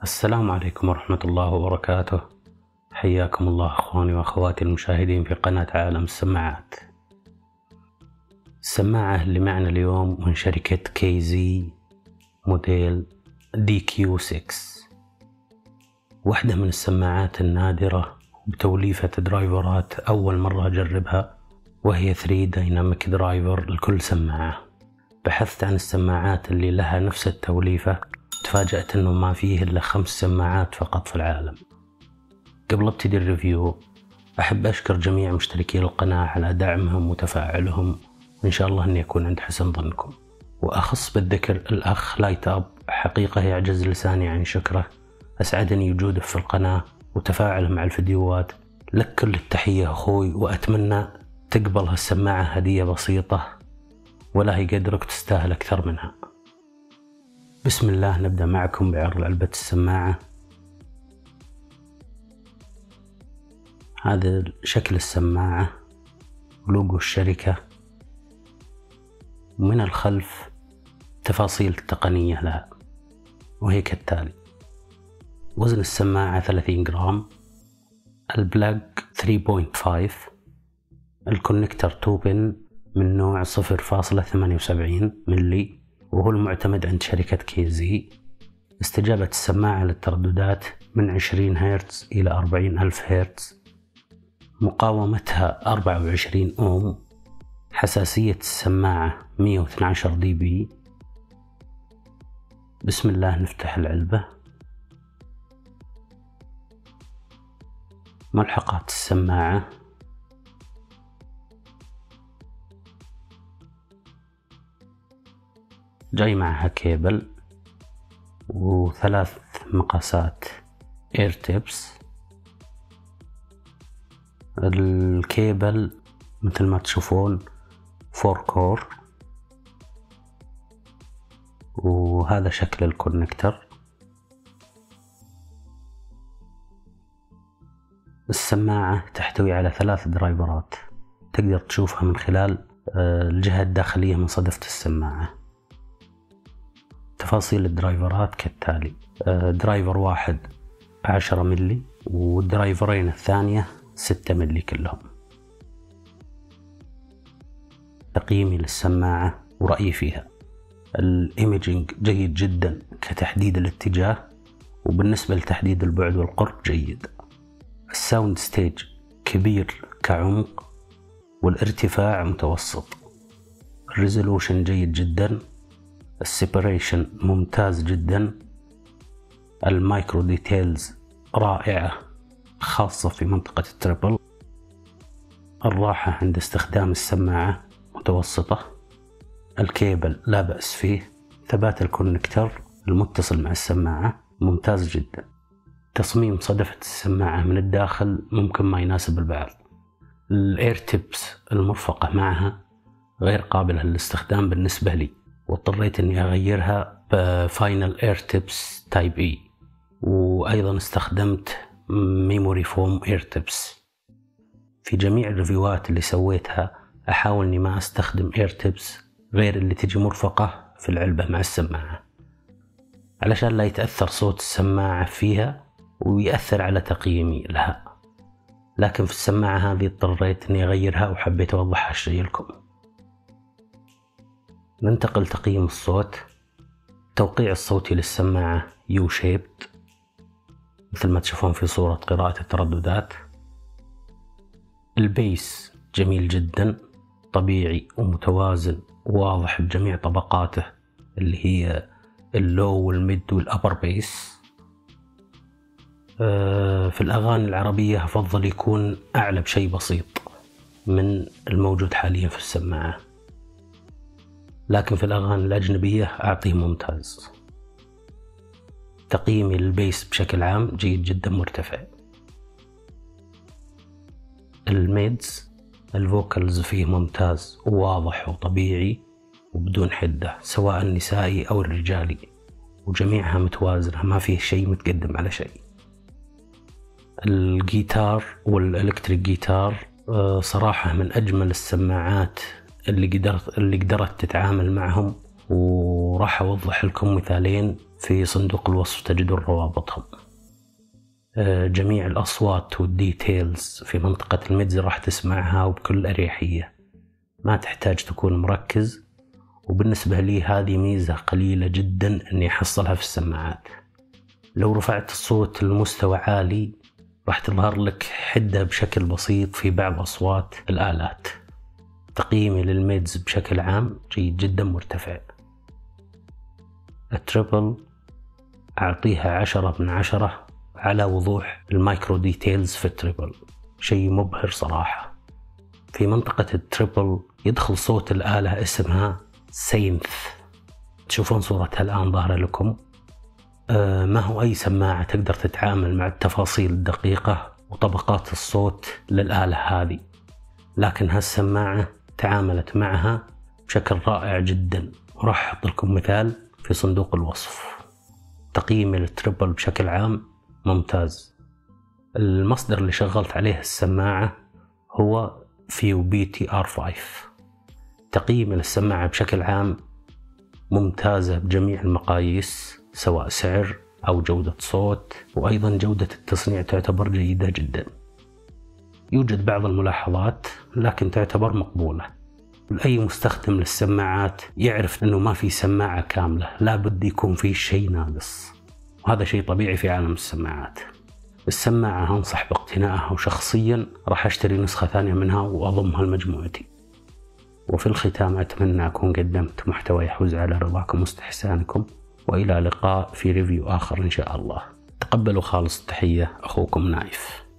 السلام عليكم ورحمة الله وبركاته. حياكم الله أخواني وأخواتي المشاهدين في قناة عالم السماعات. السماعة اللي معنا اليوم من شركة كيزي موديل DQ6، واحدة من السماعات النادرة بتوليفة درايفرات أول مرة أجربها، وهي 3 دايناميك درايفر لكل سماعة. بحثت عن السماعات اللي لها نفس التوليفة، تفاجأت أنه ما فيه إلا 5 سماعات فقط في العالم. قبل ابتدي الريفيو أحب أشكر جميع مشتركي القناة على دعمهم وتفاعلهم، وإن شاء الله أني أكون عند حسن ظنكم. وأخص بالذكر الأخ لايت أب، حقيقة يعجز لساني عن شكره. أسعدني وجوده في القناة وتفاعله مع الفيديوهات. لك كل التحية أخوي، وأتمنى تقبل هالسماعة هدية بسيطة ولا يقدرك تستاهل أكثر منها. بسم الله، نبدأ معكم بعرض علبة السماعة. هذا شكل السماعة ولوجو الشركة، ومن الخلف تفاصيل التقنية لها، وهي كالتالي: وزن السماعة 30 جرام، البلاج 3.5، الكونكتر 2 بن من نوع 0.78 ملي، وهو المعتمد عند شركة كيزي. استجابة السماعة للترددات من 20 هرتز إلى 40,000 هرتز، مقاومتها 24 أوم، حساسية السماعة 112 دي بي. بسم الله، نفتح العلبة. ملحقات السماعة: جاي معها كيبل و3 مقاسات اير تيبس. الكيبل مثل ما تشوفون 4 كور، وهذا شكل الكونكتر. السماعة تحتوي على 3 درايفرات، تقدر تشوفها من خلال الجهة الداخلية من صدفة السماعة. تفاصيل الدرايفرات كالتالي: درايفر واحد 10 ملي، والدرايفرين الثانية 6 ملي كلهم. تقييمي للسماعة ورأيي فيها: الايميجينج جيد جدا كتحديد الاتجاه، وبالنسبة لتحديد البعد والقرب جيد. الساوند ستيج كبير كعمق، والارتفاع متوسط. الريزولوشن جيد جدا. السيبريشن ممتاز جدا. المايكرو ديتيلز رائعة، خاصة في منطقة التربل. الراحة عند استخدام السماعة متوسطة. الكيبل لا بأس فيه. ثبات الكونكتر المتصل مع السماعة ممتاز جدا. تصميم صدفة السماعة من الداخل ممكن ما يناسب البعض. الاير تيبس المرفقة معها غير قابلة للاستخدام بالنسبة لي، واضطريت اني اغيرها بفاينل اير تيبس تايب اي، وايضا استخدمت ميموري فوم اير تيبس. في جميع الريفيوات اللي سويتها احاول اني ما استخدم اير تيبس غير اللي تجي مرفقة في العلبة مع السماعة، علشان لا يتأثر صوت السماعة فيها ويأثر على تقييمي لها. لكن في السماعة هذه اضطريت اني اغيرها، وحبيت اوضح هالشيء لكم. ننتقل تقييم الصوت. التوقيع الصوتي للسماعة يو شيبد، مثل ما تشوفون في صورة قراءة الترددات. البيس جميل جدا، طبيعي ومتوازن وواضح بجميع طبقاته، اللي هي اللو والميد والأبر بيس. في الأغاني العربية أفضل يكون أعلى بشيء بسيط من الموجود حاليا في السماعة، لكن في الأغاني الأجنبية أعطيه ممتاز. تقييمي للبيس بشكل عام جيد جدا مرتفع. الميدز الفوكالز فيه ممتاز وواضح وطبيعي وبدون حدة، سواء النسائي أو الرجالي، وجميعها متوازنة، ما فيه شيء متقدم على شيء. الجيتار والإلكتريك جيتار صراحة من أجمل السماعات اللي قدرت تتعامل معهم وراح أوضح لكم مثالين في صندوق الوصف تجدون روابطهم. جميع الأصوات والديتيلز في منطقة الميدز راح تسمعها وبكل أريحية، ما تحتاج تكون مركز، وبالنسبة لي هذه ميزة قليلة جدا أني أحصلها في السماعات. لو رفعت الصوت لمستوى عالي راح تظهر لك حدة بشكل بسيط في بعض أصوات الآلات. تقييمي للميدز بشكل عام جيد جدا مرتفع. التريبل أعطيها 10/10 على وضوح المايكرو ديتيلز في التريبل، شيء مبهر صراحة. في منطقة التريبل يدخل صوت الآلة اسمها سينث، تشوفون صورتها الآن ظاهرة لكم. ما هو أي سماعة تقدر تتعامل مع التفاصيل الدقيقة وطبقات الصوت للآلة هذه، لكن هالسماعة تعاملت معها بشكل رائع جدا، وراح أحط لكم مثال في صندوق الوصف. تقييمي للتريبل بشكل عام ممتاز. المصدر اللي شغلت عليه السماعة هو FiuBT R5. تقييمي للسماعة بشكل عام ممتازة بجميع المقاييس، سواء سعر أو جودة صوت، وأيضا جودة التصنيع تعتبر جيدة جدا. يوجد بعض الملاحظات لكن تعتبر مقبولة. أي مستخدم للسماعات يعرف أنه ما في سماعة كاملة، لا بد يكون في شيء ناقص، وهذا شيء طبيعي في عالم السماعات. السماعة أنصح باقتنائها، وشخصيا راح أشتري نسخة ثانية منها وأضمها لمجموعتي. وفي الختام أتمنى أكون قدمت محتوى يحوز على رضاكم واستحسانكم، وإلى لقاء في ريفيو آخر إن شاء الله. تقبلوا خالص التحية، أخوكم نايف.